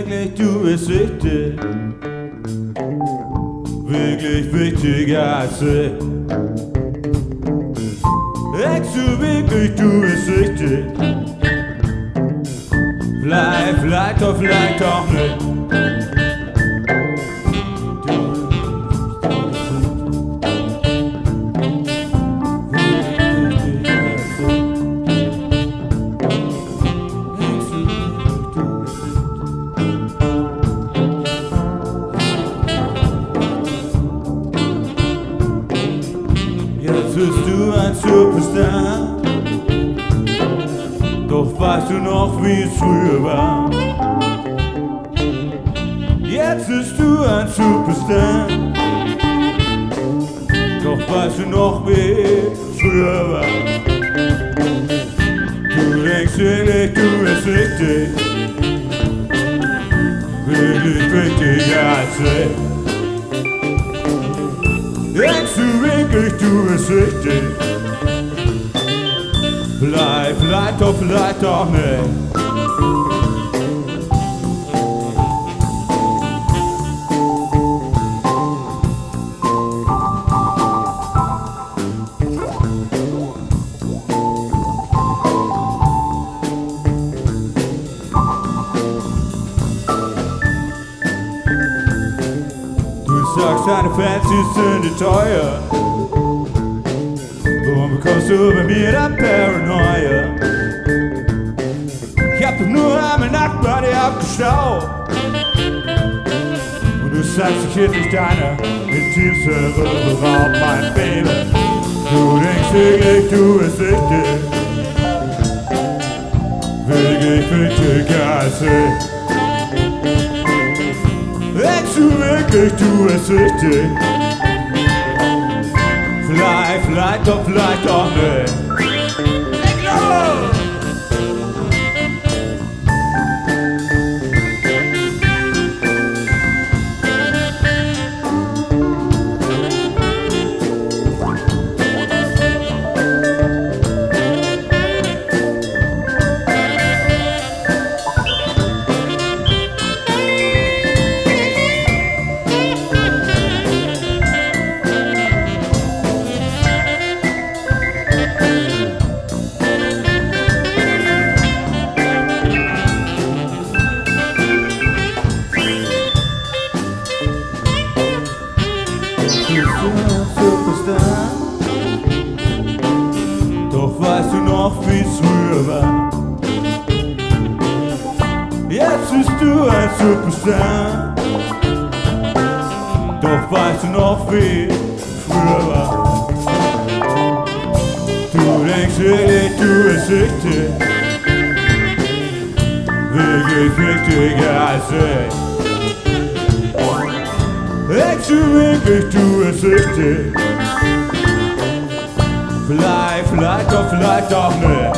wirklich, du bist wichtig. Wirklich wichtiger als ich. Denkst du wirklich, du bist wichtig? Vielleicht auch nicht. Jetzt bist du ein Superstar, doch weißt du noch, wie es früher war? Jetzt bist du ein Superstar, doch weißt du noch, wie es früher war? Du denkst wirklich, du bist wichtig, wirklich wichtiger als ich. Denkst du wirklich, du bist wichtig? Vielleicht auch nicht. Du sagst, deine Fans, die sind dir teuer. Warum bekommst du bei mir dann Paranoia? Ich hab doch nur einmal Nacht bei dir abgestaubt. Und du sagst, ich hätte nicht deine intimste beraubt, mein Baby. Du denkst wirklich, du bist wichtig. Wirklich wichtiger als ich. Denkst du wirklich, du bist wichtig? Vielleicht auch nicht. Superstar, doch weißt du noch, wie es früher war? Jetzt bist du ein Superstar, doch weißt du noch, wie es früher war? Du denkst wirklich, du bist wichtig, wirklich wichtiger als ich. Denkst du wirklich, du bist wichtig? Vielleicht auch nicht.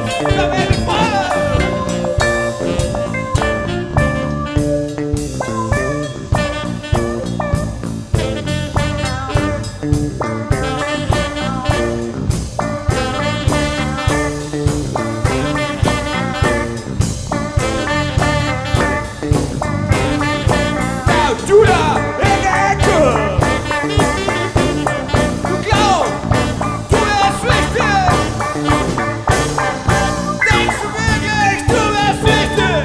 Du da in der Ecke! Du glaubst, du wärst wichtig! Denkst du wirklich, du wärst wichtig?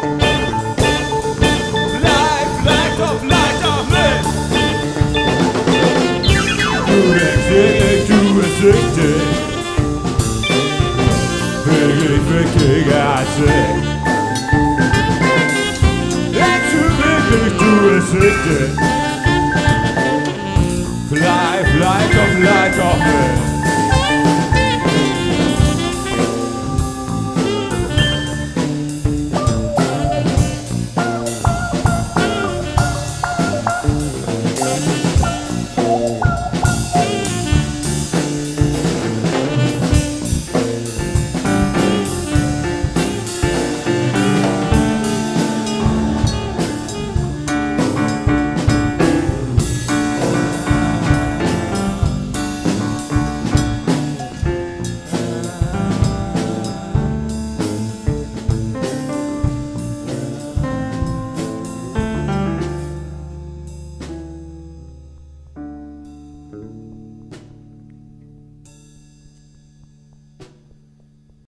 Vielleicht auch nicht! Du denkst wirklich, du bist wichtig? Wirklich wichtiger als ich. Du bist wichtig.